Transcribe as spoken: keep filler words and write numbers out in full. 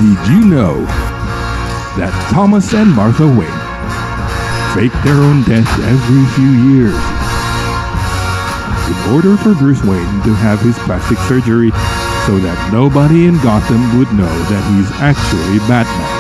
Did you know that Thomas and Martha Wayne fake their own death every few years in order for Bruce Wayne to have his plastic surgery so that nobody in Gotham would know that he's actually Batman?